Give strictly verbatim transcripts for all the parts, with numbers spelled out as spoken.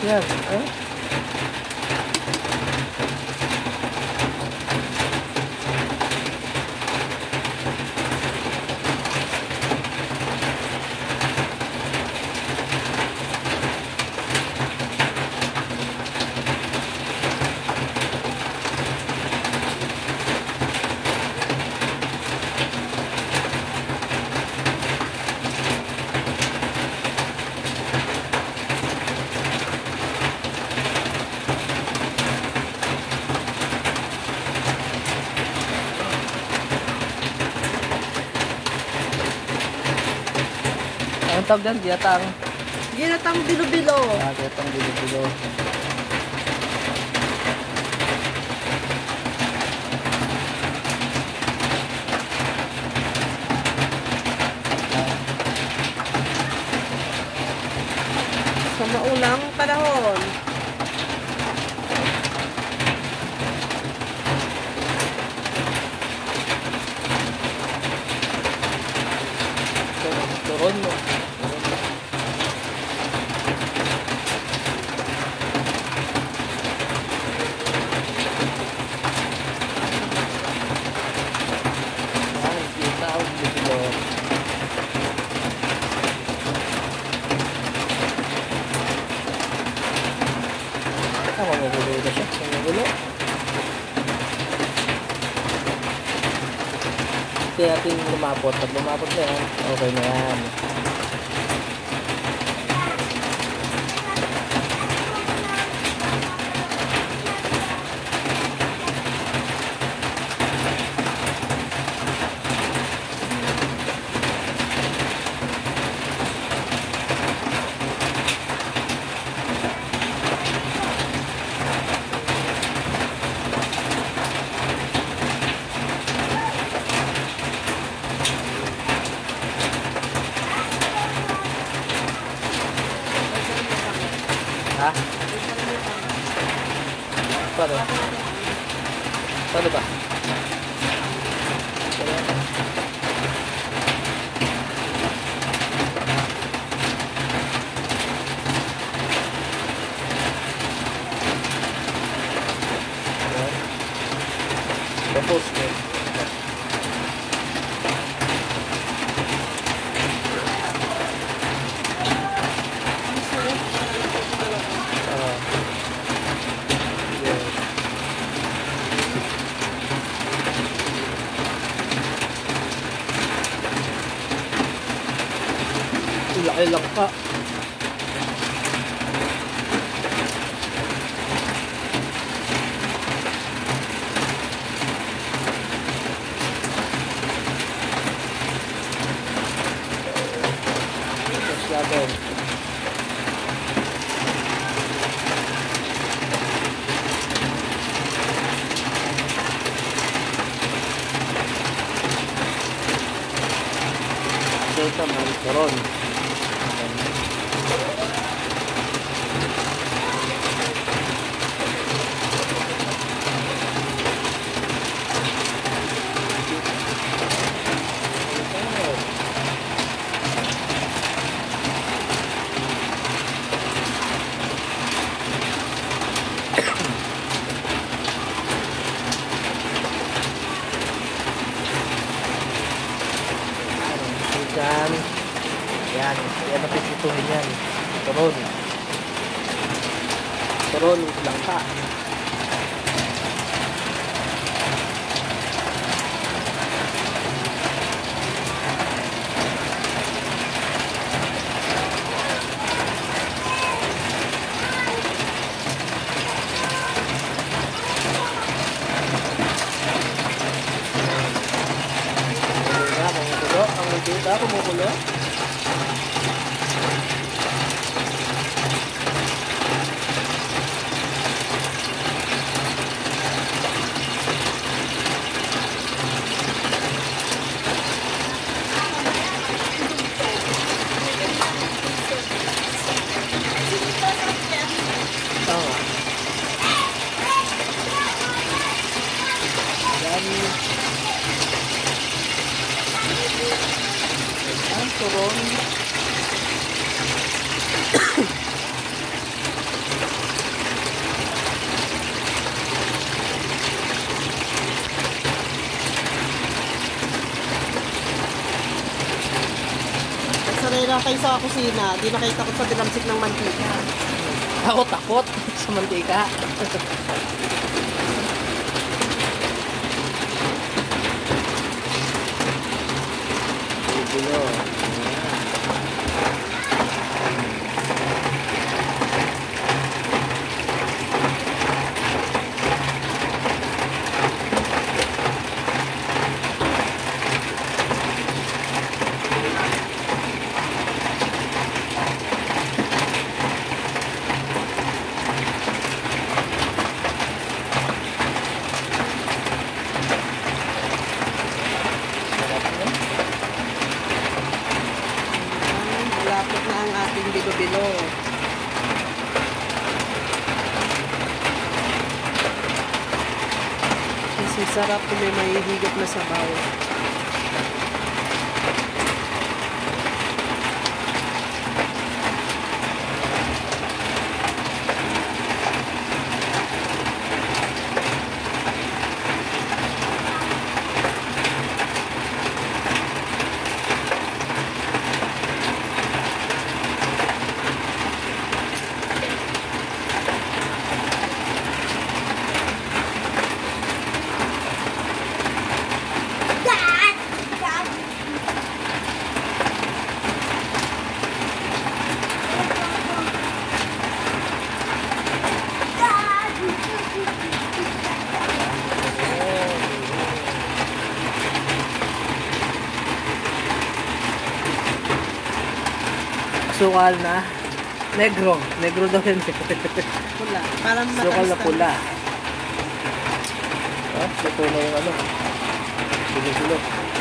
yan. Eh? Ang tawag dyan? Ginatang? Ginatang bilo-bilo. Ah, ginatang bilo-bilo. Sa maunang panahon. Turon mo. Ah, magugulo na siya. Magugulo. Kaya natin lumapot. Pag lumapot na yan, okay na yan. Ha? Paano? Paano ba? Tapos mo. Laki lang pa. Tapos natin. Ito naman turon. Yan. Yan. Yan ang pipituhin yan. Turon. Turon. Langka. Dito ako kumukulo. Tama. Dami. Ang turon. na kayo sa kusina. Di na kayo takot sa dinamsik ng mantika. Ako takot sa mantika. Bilo. Malapit na ang ating bilo-bilo. Kasi sarap kung may mahihigop na sabaw. Sukal na negro. Negro daw yun. Pula. Parang Sukal na matamis pula. Ah, ito na yung ano. Silo-silo.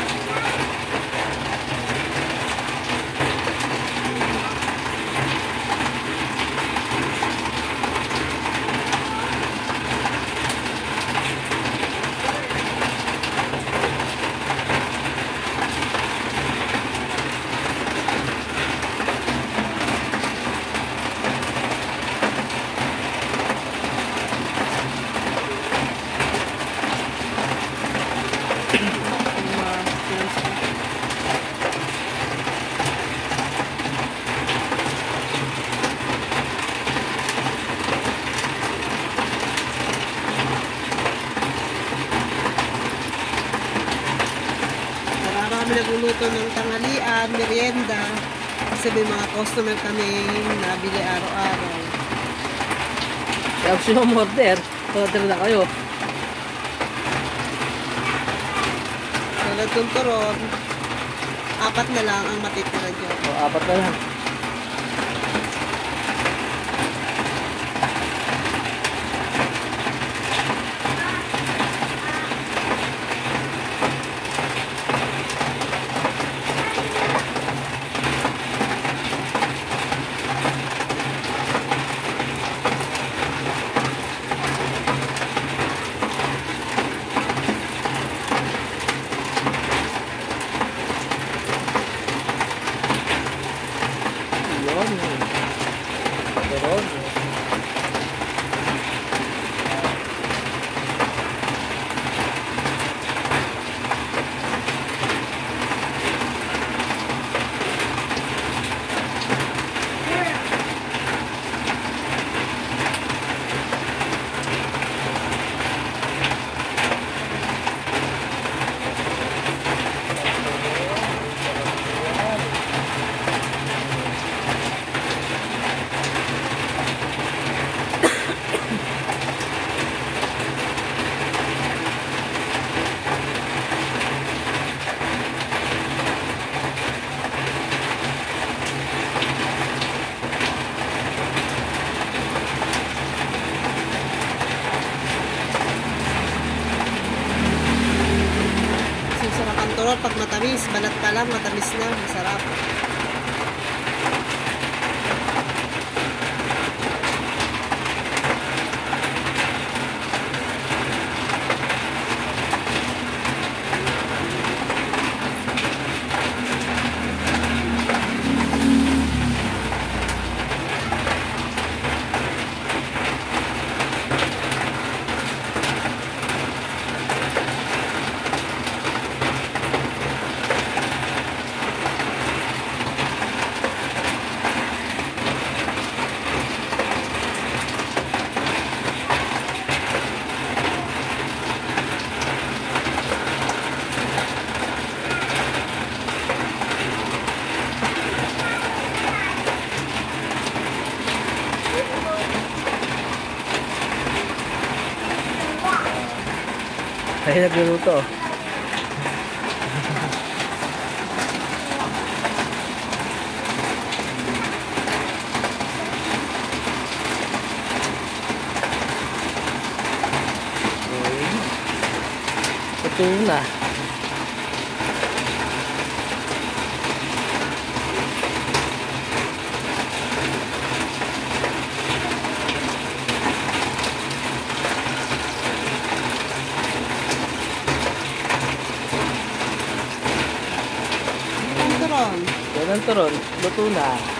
Kami nagluluto ng tanghalian, merienda. Kasi may mga customer kami nabili araw-araw. Kaya gusto nyo order. Order na kayo. Tulad ng turon, apat na lang ang matitira dyan. O, apat na lang. Pag matamis, balat pa lang, matamis na, masarap. Ay, nagluluto. Ito na. Ang turon. Yan ang turon. Luto na.